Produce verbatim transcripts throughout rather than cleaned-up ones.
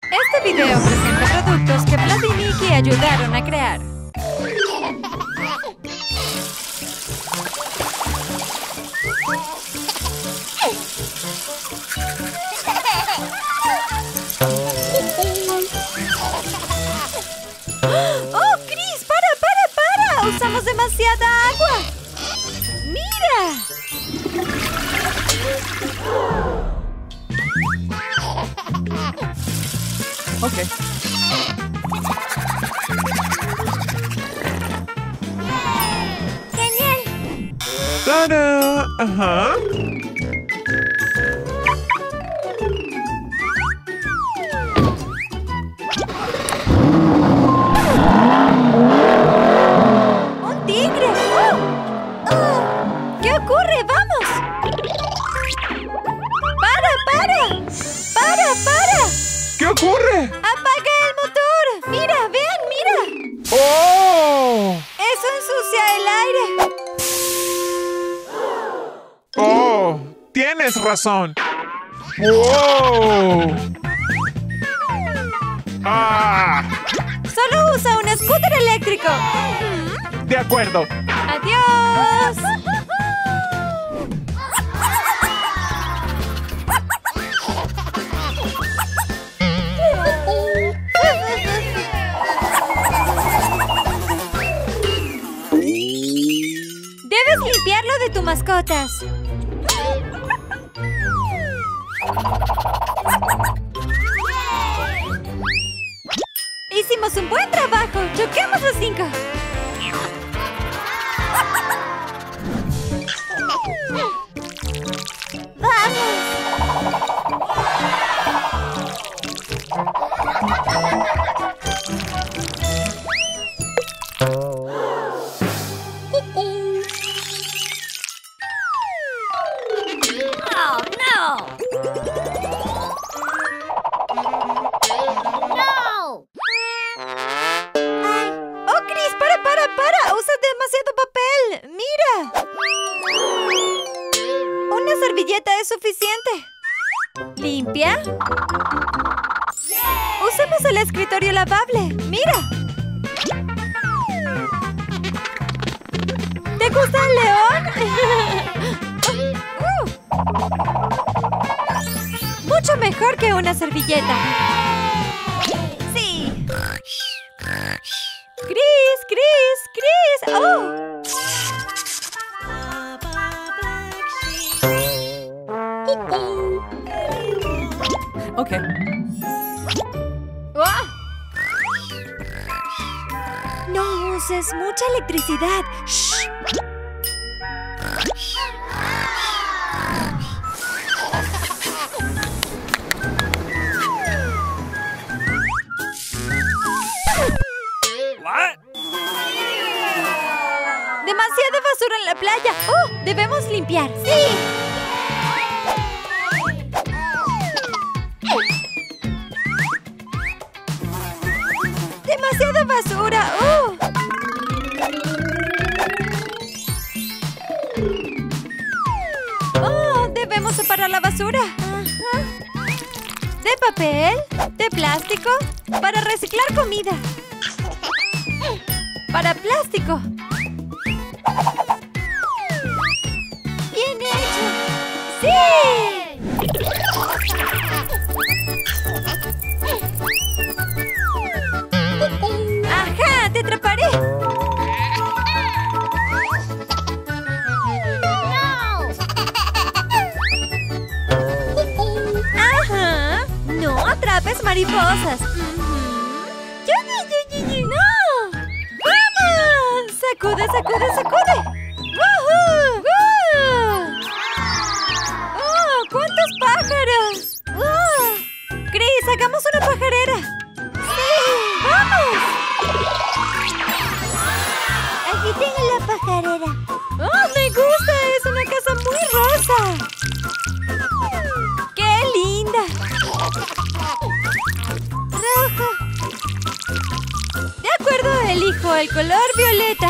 Este video presenta productos que Vlad y Nikki ayudaron a crear. ¡Oh, Chris! ¡Para, para, para! ¡Usamos demasiada agua! ¡Mira! Ok. ¡Genial! ¡Tada! Ajá. ¡Un tigre! ¡Oh! ¡Oh! ¿Qué ocurre? ¡Vamos! ¡Para, para! ¡Para, para! ¿Qué ocurre? ¡Apaga el motor! ¡Mira, vean, mira! ¡Oh! ¡Eso ensucia el aire! ¡Oh! ¡Tienes razón! ¡Wow! ¡Ah! ¡Solo usa un scooter eléctrico! De acuerdo. ¡Adiós! Debes limpiarlo de tus mascotas. Hicimos un buen trabajo. ¡Choquemos los cinco! ¡Oh, no! ¡Oh, Chris! ¡Para, para, para! ¡Usas demasiado papel! ¡Mira! Una servilleta es suficiente. ¿Limpia? Usemos el escritorio lavable. ¡Mira! ¿Te gusta el león? Uh. Mucho mejor que una servilleta. Sí. Chris, Chris, Chris. ¡Oh! Ok. ¡Ah! No uses mucha electricidad. ¡Shh! ¡Demasiada basura en la playa! ¡Oh! ¡Debemos limpiar! ¡Sí! ¡Demasiada basura! ¡Oh! ¡Oh! Debemos separar la basura. Ajá. ¿De papel? ¿De plástico? Para reciclar comida. Para plástico. ¡Bien hecho! ¡Sí! ¡Ajá! ¡Te atraparé! ¡Ajá! ¡No atrapes mariposas! ¡No! ¡Vamos! ¡Sacude, sacude, sacude! ¡Woohoo! ¡Woo! ¡Oh! ¡Cuántos pájaros! ¡Oh! Chris, hagamos una pajarera. ¡Sí! ¡Vamos! Aquí tengo la pajarera. ¡Oh! ¡Me gusta! Es una casa muy rosa. ¡Qué linda! Rojo. De acuerdo, elijo el color violeta.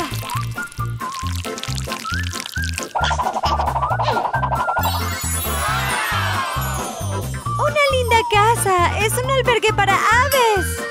Una linda casa. pasa? ¡Es un albergue para aves!